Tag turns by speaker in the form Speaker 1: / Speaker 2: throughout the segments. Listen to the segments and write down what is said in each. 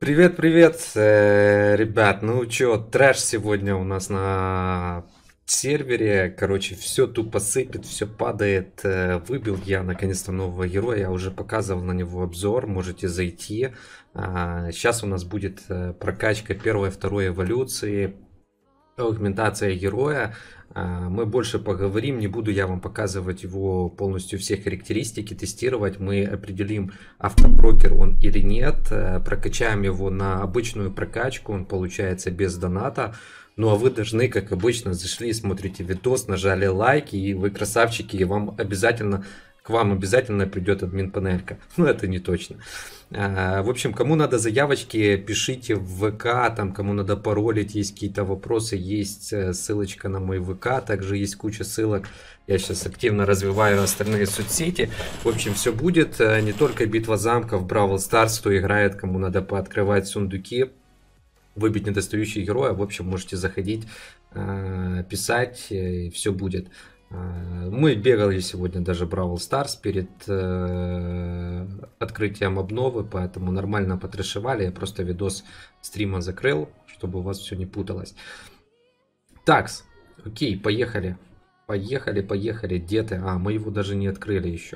Speaker 1: Привет, привет, ребят. Ну чё, трэш сегодня у нас на сервере. Короче, все тупо сыпет, все падает. Выбил я наконец-то нового героя. Я уже показывал на него обзор. Можете зайти. Сейчас у нас будет прокачка первой и второй эволюции. Аугментация героя. Мы больше поговорим, не буду я вам показывать его полностью все характеристики, тестировать. Мы определим, автопрокер он или нет, прокачаем его на обычную прокачку, он получается без доната. Ну а вы должны, как обычно, зашли, смотрите видос, нажали лайк, и вы красавчики, и к вам обязательно придет админ панелька. Ну это не точно. В общем, кому надо заявочки, пишите в ВК, там, кому надо паролить, есть какие-то вопросы, есть ссылочка на мой ВК, также есть куча ссылок. Я сейчас активно развиваю остальные соцсети. В общем, все будет, не только битва замков, Бравл Старс, кто играет, кому надо пооткрывать сундуки, выбить недостающие героя. В общем, можете заходить, писать, и все будет. Мы бегали сегодня даже Бравл Старс перед открытием обновы, поэтому нормально потрешивали. Я просто видос стрима закрыл, чтобы у вас все не путалось. Такс, окей, поехали. Поехали, где ты? Мы его даже не открыли еще.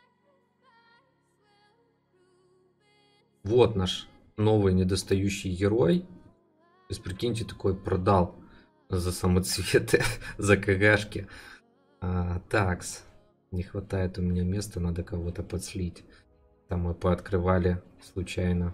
Speaker 1: Вот наш новый недостающий герой. То есть, прикиньте, такой продал за самоцветы, за КГшки. Такс. Не хватает у меня места, надо кого-то подслить. Там мы пооткрывали случайно.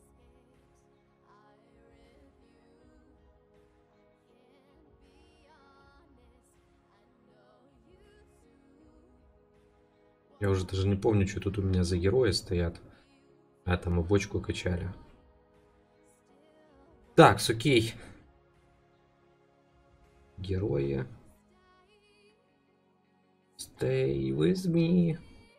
Speaker 1: Я уже даже не помню, что тут у меня за герои стоят. Там мы бочку качали. Так, окей. Герои. Stay with me.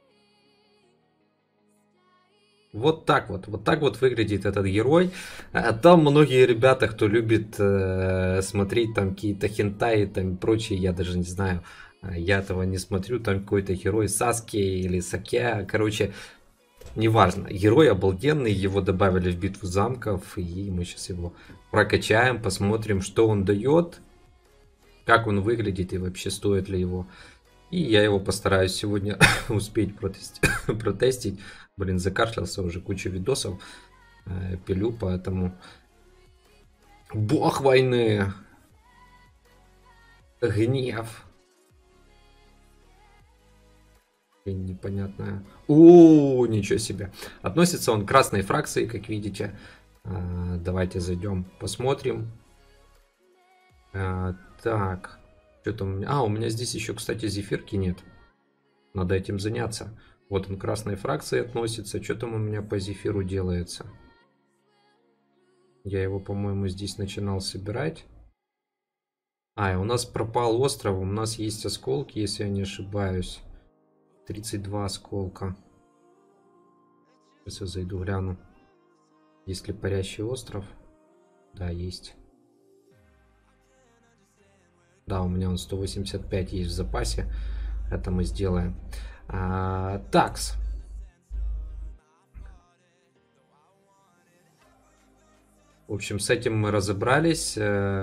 Speaker 1: Вот так вот выглядит этот герой. Там многие ребята, кто любит смотреть там какие-то хентаи там и прочее, я даже не знаю. Я этого не смотрю, там какой-то герой Саски или Саке, короче, неважно. Герой обалденный, его добавили в битву замков, и мы сейчас его прокачаем, посмотрим, что он дает, как он выглядит и вообще стоит ли его. И я его постараюсь сегодня успеть протестить. Блин, закашлялся уже, куча видосов пилю, поэтому... Бог войны! Гнев! Непонятная. О, ничего себе. Относится он к красной фракции, как видите. Давайте зайдем, посмотрим. Так. Что там у меня? У меня здесь еще, кстати, зефирки нет. Надо этим заняться. Вот он к красной фракции относится. Что там у меня по зефиру делается? Я его, по-моему, здесь начинал собирать. И у нас пропал остров. У нас есть осколки, если я не ошибаюсь. 32 осколка. Сейчас я зайду, гляну. Есть ли парящий остров? Да, есть. Да, у меня он 185 есть в запасе. Это мы сделаем. Такс. В общем, с этим мы разобрались.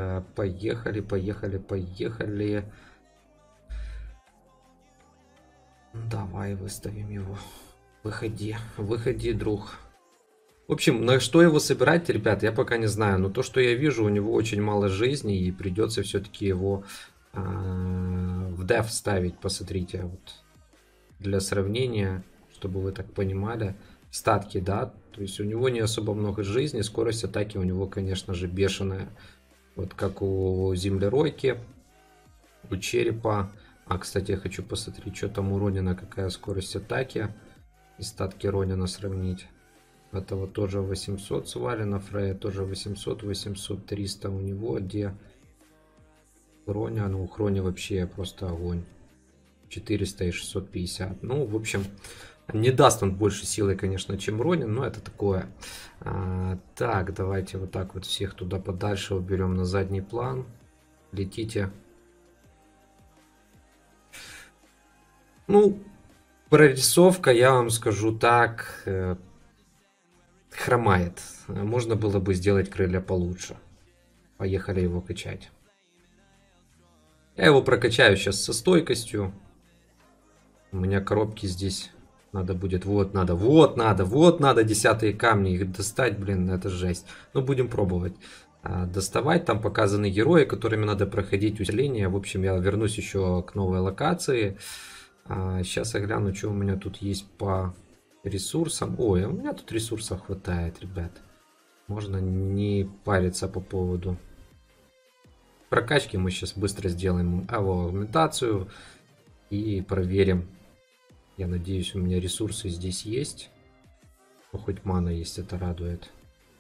Speaker 1: Поехали. Давай выставим его. Выходи, друг. В общем, на что его собирать, ребят, я пока не знаю. Но то, что я вижу, у него очень мало жизни. И придется все-таки его в деф ставить. Посмотрите, вот для сравнения, чтобы вы так понимали. Статки, да. То есть у него не особо много жизни. Скорость атаки у него, конечно же, бешеная. Вот как у землеройки, у черепа. Кстати, я хочу посмотреть, что там у Ронина, какая скорость атаки. И статки Ронина сравнить. Этого тоже 800 свалено, Фрея тоже 800, 800, 300 у него. Где Хроня? Ну, у Хрони вообще просто огонь. 400 и 650. Ну, в общем, не даст он больше силы, конечно, чем Ронин, но это такое. Так, давайте вот так вот всех туда подальше уберем на задний план. Летите. Ну, прорисовка, я вам скажу так, хромает. Можно было бы сделать крылья получше. Поехали его качать. Я его прокачаю сейчас со стойкостью. У меня коробки здесь надо будет. Вот надо 10-е камни. Их достать, блин, это жесть. Ну, будем пробовать доставать. Там показаны герои, которыми надо проходить усиление. В общем, я вернусь еще к новой локации. Сейчас я гляну, что у меня тут есть по ресурсам. Ой, у меня тут ресурсов хватает, ребят. Можно не париться по поводу прокачки. Мы сейчас быстро сделаем аугментацию и проверим. Я надеюсь, у меня ресурсы здесь есть. Ну, хоть мана есть, это радует.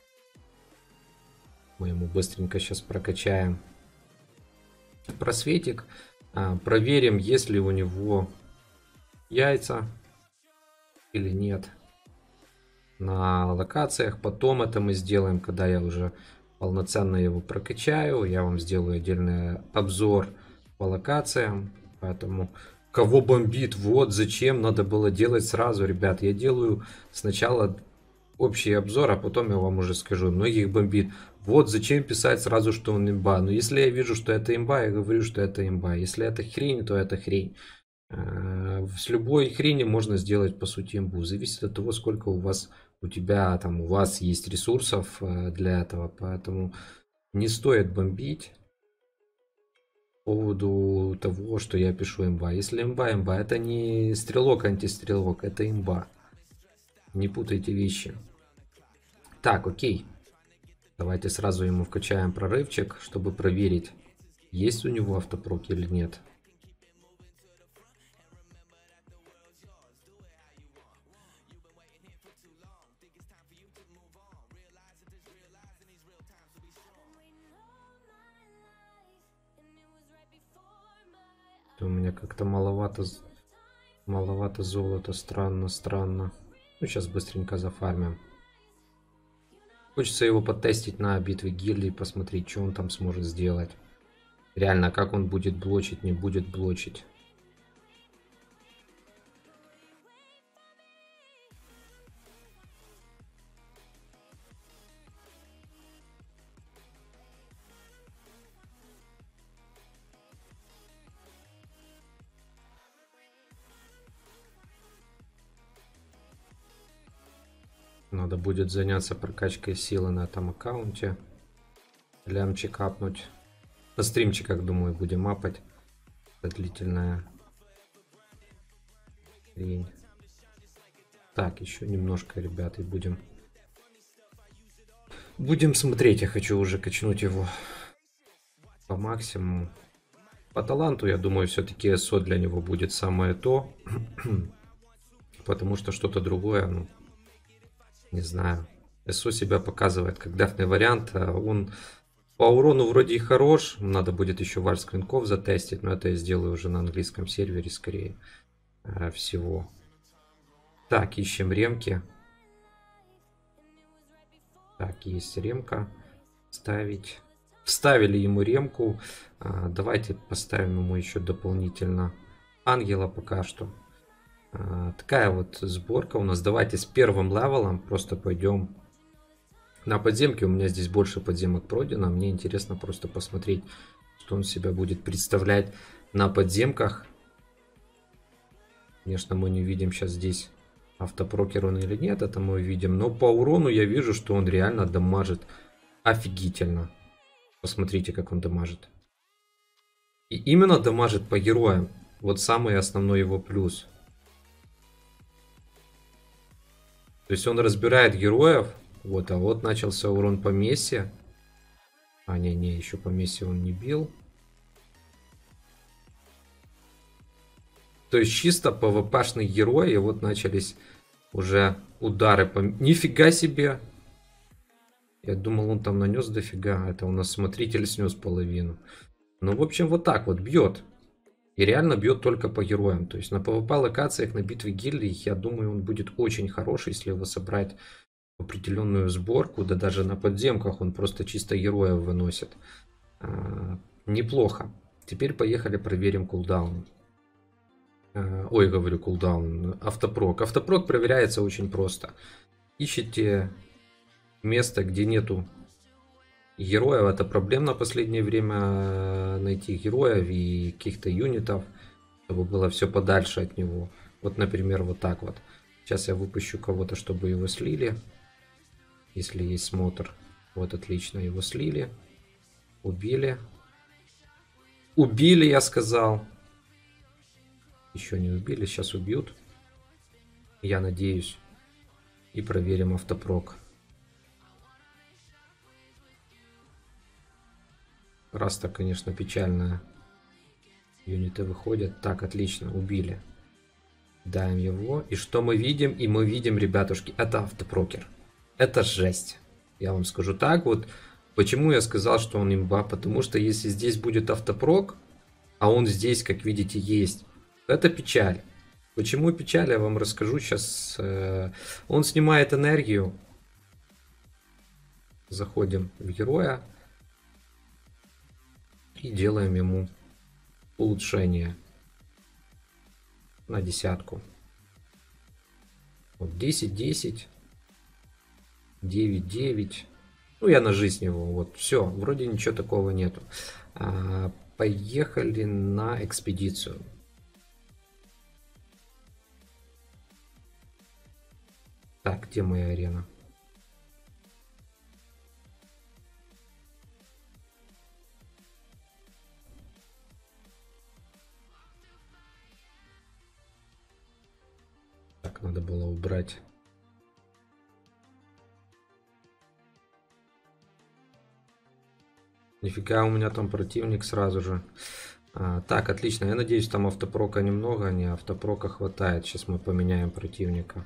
Speaker 1: Мы ему быстренько сейчас прокачаем просветик. Проверим, есть ли у него яйца или нет на локациях. Потом это мы сделаем, когда я уже полноценно его прокачаю. Я вам сделаю отдельный обзор по локациям. Поэтому кого бомбит, вот зачем надо было делать сразу, ребят. Я делаю сначала общий обзор, а потом я вам уже скажу. Многих бомбит. Вот зачем писать сразу, что он имба. Но если я вижу, что это имба, я говорю, что это имба. Если это хрень, то это хрень. С любой хрени можно сделать по сути имбу. Зависит от того, сколько у вас есть ресурсов для этого. Поэтому не стоит бомбить по поводу того, что я пишу имба. Если имба, это не стрелок, антистрелок, это имба. Не путайте вещи. Так, окей. Давайте сразу ему вкачаем прорывчик, чтобы проверить, есть у него автопрок или нет. У меня как-то маловато золота, странно. Ну, сейчас быстренько зафармим. Хочется его потестить на битве гильдии, посмотреть, что он там сможет сделать. Реально, как он будет блочить, не будет блочить. Надо будет заняться прокачкой силы на этом аккаунте. Лямчик апнуть. На стримчиках, думаю, будем апать. Это длительная хрень. Так, еще немножко, ребят, и будем смотреть. Я хочу уже качнуть его по максимуму. По таланту, я думаю, все-таки СО для него будет самое то. Потому что что-то другое, ну, не знаю. СО себя показывает как дефный вариант. Он по урону вроде и хорош. Надо будет еще вальс клинков затестить. Но это я сделаю уже на английском сервере скорее всего. Так, ищем ремки. Так, есть ремка. Ставить. Вставили ему ремку. Давайте поставим ему еще дополнительно ангела пока что. Такая вот сборка у нас. Давайте с первым левелом просто пойдем на подземки. У меня здесь больше подземок пройдено. Мне интересно просто посмотреть, что он себя будет представлять на подземках. Конечно, мы не видим сейчас здесь, автопрокер он или нет. Это мы увидим. Но по урону я вижу, что он реально дамажит офигительно. Посмотрите, как он дамажит. И именно дамажит по героям. Вот самый основной его плюс. То есть он разбирает героев. Вот, а вот начался урон по Мессе. Не, еще по Мессе он не бил. То есть чисто ПВПшный герой. И вот начались уже удары по... Нифига себе! Я думал, он там нанес дофига. Это у нас смотритель снес половину. Ну, в общем, вот так вот бьет. И реально бьет только по героям. То есть на PvP локациях, на битве гильдий, я думаю, он будет очень хороший, если его собрать в определенную сборку. Да даже на подземках он просто чисто героев выносит. Неплохо. Теперь поехали проверим кулдаун. Ой, говорю кулдаун. Автопрок. Автопрок проверяется очень просто. Ищите место, где нету героев. Это проблемно в последнее время найти героев и каких-то юнитов, чтобы было все подальше от него. Вот, например, вот так вот. Сейчас я выпущу кого-то, чтобы его слили. Если есть смотр. Вот, отлично, его слили. Убили. Убили, я сказал. Еще не убили, сейчас убьют. Я надеюсь. И проверим автопрок. Раз-то, конечно, печально. Юниты выходят. Так, отлично, убили. Даем его. И что мы видим? И мы видим, ребятушки, это автопрокер. Это жесть. Я вам скажу так вот. Почему я сказал, что он имба? Потому что если здесь будет автопрок, а он здесь, как видите, есть, это печаль. Почему печаль, я вам расскажу сейчас. Он снимает энергию. Заходим в героя. И делаем ему улучшение на 10. Вот 10, 10, 9, 9. Ну, я на жизнь его. Вот, все, вроде ничего такого нету. Поехали на экспедицию. Так, где моя арена? Так, надо было убрать. Нифига, у меня там противник сразу же. Так, отлично. Я надеюсь, там автопрока немного, не автопрока хватает. Сейчас мы поменяем противника.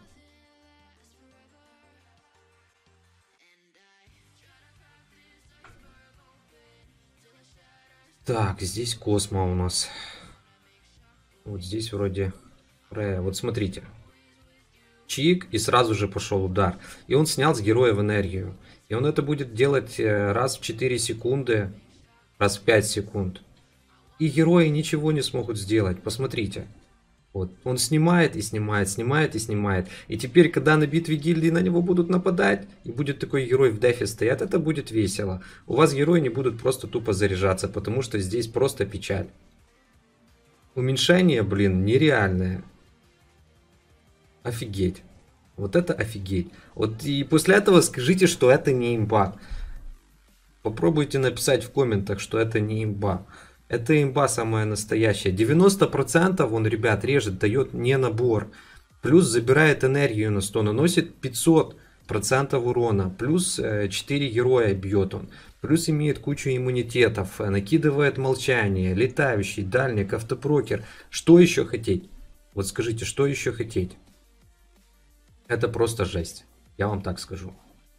Speaker 1: Так, здесь Космо у нас. Вот здесь вроде Freya. Вот смотрите. Чик, и сразу же пошел удар. И он снял с героя в энергию. И он это будет делать раз в 4 секунды, раз в 5 секунд. И герои ничего не смогут сделать. Посмотрите. Вот. Он снимает и снимает, снимает и снимает. И теперь, когда на битве гильдии на него будут нападать, и будет такой герой в дефе стоять, это будет весело. У вас герои не будут просто тупо заряжаться, потому что здесь просто печаль. Уменьшение, блин, нереальное. Офигеть. Вот это офигеть. Вот и после этого скажите, что это не имба. Попробуйте написать в комментах, что это не имба. Это имба самая настоящая. 90% он, ребят, режет, дает не набор. Плюс забирает энергию на 100, наносит 500% урона. Плюс 4 героя бьет он. Плюс имеет кучу иммунитетов. Накидывает молчание. Летающий, дальник, автопрокер. Что еще хотеть? Вот скажите, что еще хотеть? Это просто жесть. Я вам так скажу.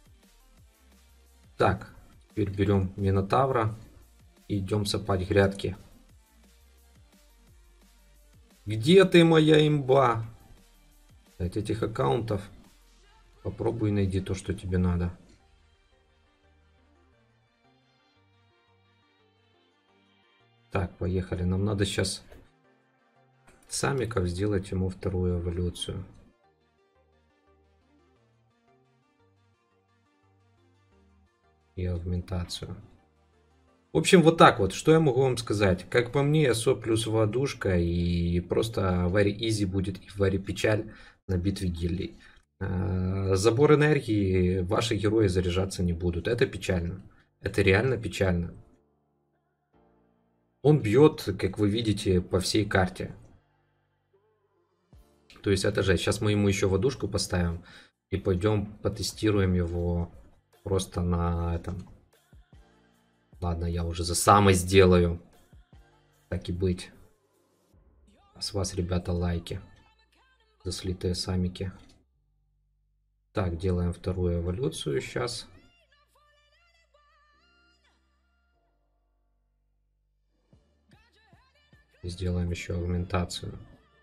Speaker 1: Так, теперь берем Минотавра. И идем сапать грядки. Где ты, моя имба? От этих аккаунтов попробуй найди то, что тебе надо. Так, поехали. Нам надо сейчас самиков сделать ему вторую эволюцию. И аугментацию. В общем, вот так вот. Что я могу вам сказать? Как по мне, СО плюс водушка, и просто very easy будет и very печаль на битве гильдий. Забор энергии ваши герои заряжаться не будут. Это печально. Это реально печально. Он бьет, как вы видите, по всей карте. То есть это же. Сейчас мы ему еще водушку поставим. И пойдем потестируем его просто на этом. Ладно, я уже за самой сделаю. Так и быть. С вас, ребята, лайки. За слитые самики. Так, делаем вторую эволюцию сейчас. Сделаем еще аугментацию.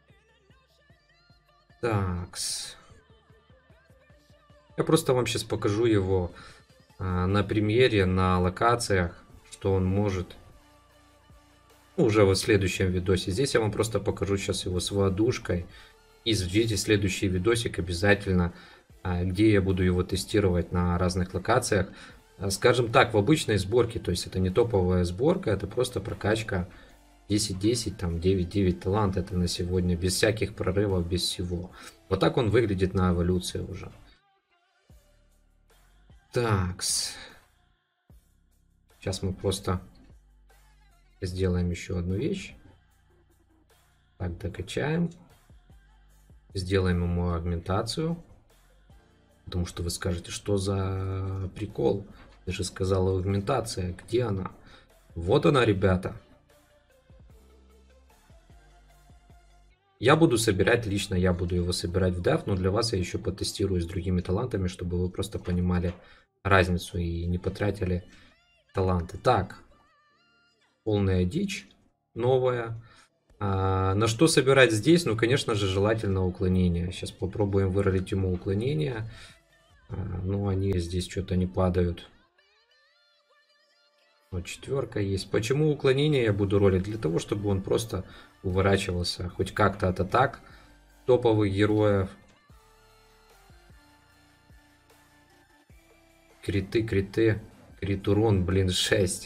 Speaker 1: Такс. Я просто вам сейчас покажу его на премьере, на локациях, что он может. Ну, уже в следующем видосе. Здесь я вам просто покажу сейчас его с водушкой. И ждите следующий видосик обязательно. где я буду его тестировать на разных локациях. Скажем так, в обычной сборке, то есть это не топовая сборка, это просто прокачка 10-10, там 9-9 талант, это на сегодня, без всяких прорывов, без всего. Вот так он выглядит на эволюции уже. Такс. Сейчас мы просто сделаем еще одну вещь. Так, докачаем. Сделаем ему агментацию. Потому что вы скажете, что за прикол? Ты же сказала агментация. Где она? Вот она, ребята. Я буду собирать, лично я буду его собирать в деф, но для вас я еще потестирую с другими талантами, чтобы вы просто понимали разницу и не потратили таланты. Так, полная дичь, новая. На что собирать здесь? Ну, конечно же, желательно уклонение. Сейчас попробуем выролить ему уклонение. Ну, они здесь что-то не падают. Вот четверка есть. Почему уклонение я буду ролить? Для того, чтобы он просто уворачивался хоть как-то от атак топовых героев. Криты, криты. Крит урон, блин, 6.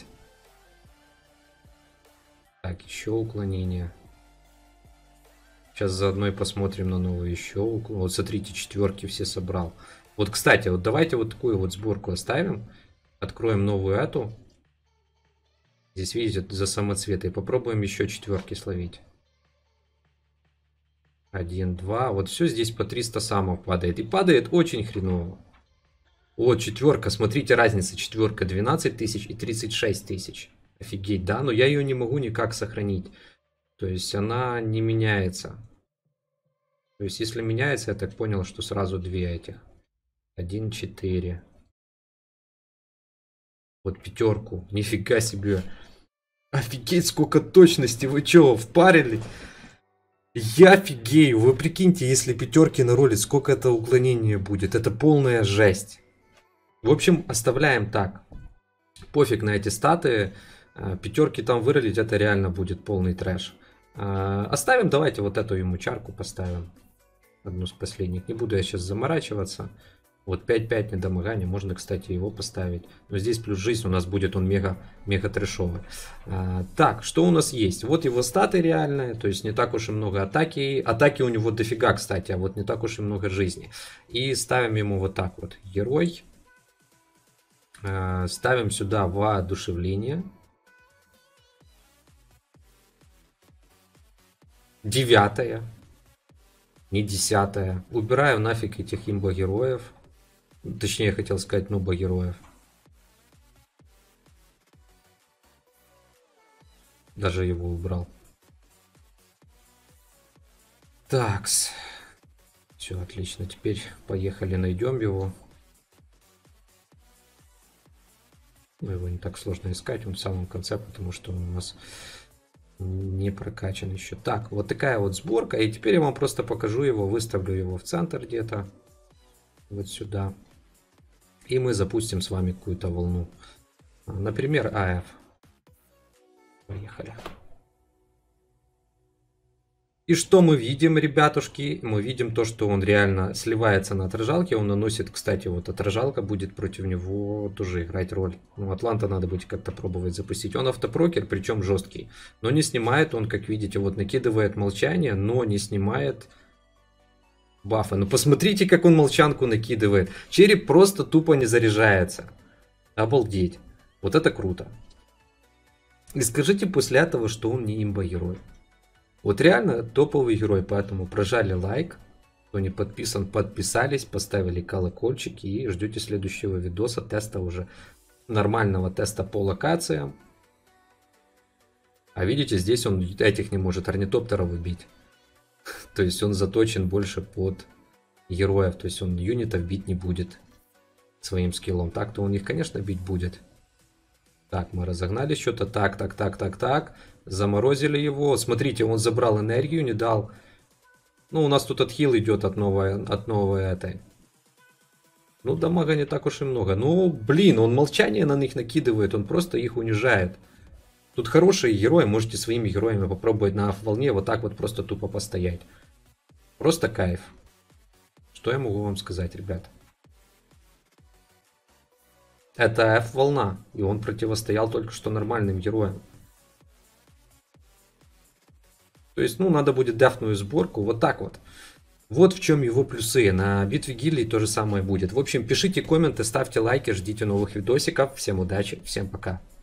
Speaker 1: Так, еще уклонение. Сейчас заодно и посмотрим на новые еще. Вот смотрите, четверки все собрал. Вот, кстати, вот давайте вот такую вот сборку оставим. Откроем новую эту. Здесь, видите, за самоцветы. И попробуем еще четверки словить. 1, 2. Вот все здесь по 300 самов падает. И падает очень хреново. Вот четверка. Смотрите, разница. Четверка 12 тысяч и 36 тысяч. Офигеть, да? Но я ее не могу никак сохранить. То есть она не меняется. То есть если меняется, я так понял, что сразу две этих. 1, 4. Вот пятерку. Нифига себе. Офигеть, сколько точности. Вы что, впарили? Я офигею. Вы прикиньте, если пятерки на роли, сколько это уклонение будет. Это полная жесть. В общем, оставляем так. Пофиг на эти статы. Пятерки там выролить, это реально будет полный трэш. Оставим, давайте вот эту ему чарку поставим. Одну с последних. Не буду я сейчас заморачиваться. Вот 5-5 недомогания. Можно, кстати, его поставить. Но здесь плюс жизнь у нас будет, он мега трэшовый. Так, что у нас есть? Вот его статы реальные. То есть не так уж и много атаки. Атаки у него дофига, кстати. А вот не так уж и много жизни. И ставим ему вот так вот. Герой. Ставим сюда воодушевление. 9. Не 10. Убираю нафиг этих имбо-героев. Точнее, я хотел сказать нуба-героев. Даже его убрал. Такс. Все, отлично. Теперь поехали, найдем его. Ну, его не так сложно искать. Он в самом конце, потому что он у нас не прокачан еще. Так, вот такая вот сборка. И теперь я вам просто покажу его. Выставлю его в центр где-то. Вот сюда. И мы запустим с вами какую-то волну. Например, АФ. Поехали. И что мы видим, ребятушки? Мы видим то, что он реально сливается на отражалке. Он наносит, кстати, вот отражалка будет против него тоже играть роль. Ну, Атланта надо будет как-то пробовать запустить. Он автопрокер, причем жесткий. Но не снимает он, как видите, вот накидывает молчание, но не снимает бафа. Ну посмотрите, как он молчанку накидывает. Череп просто тупо не заряжается. Обалдеть. Вот это круто. И скажите после этого, что он не имба-герой. Вот реально топовый герой, поэтому прожали лайк. Кто не подписан, подписались, поставили колокольчики и ждете следующего видоса, теста уже, нормального теста по локациям. А видите, здесь он этих не может, орнитоптеров убить. То есть он заточен больше под героев, то есть он юнитов бить не будет своим скиллом. Так-то он их, конечно, бить будет. Так, мы разогнали что-то. Так. Заморозили его. Смотрите, он забрал энергию, не дал. Ну, у нас тут отхил идет от новой этой. Ну, дамага не так уж и много. Ну, блин, он молчание на них накидывает. Он просто их унижает. Тут хорошие герои. Можете своими героями попробовать на волне вот так вот просто тупо постоять. Просто кайф. Что я могу вам сказать, ребят? Это F-волна, и он противостоял только что нормальным героям. То есть, ну, надо будет дефную сборку, вот так вот. Вот в чем его плюсы. На битве гильдий то же самое будет. В общем, пишите комменты, ставьте лайки, ждите новых видосиков. Всем удачи, всем пока.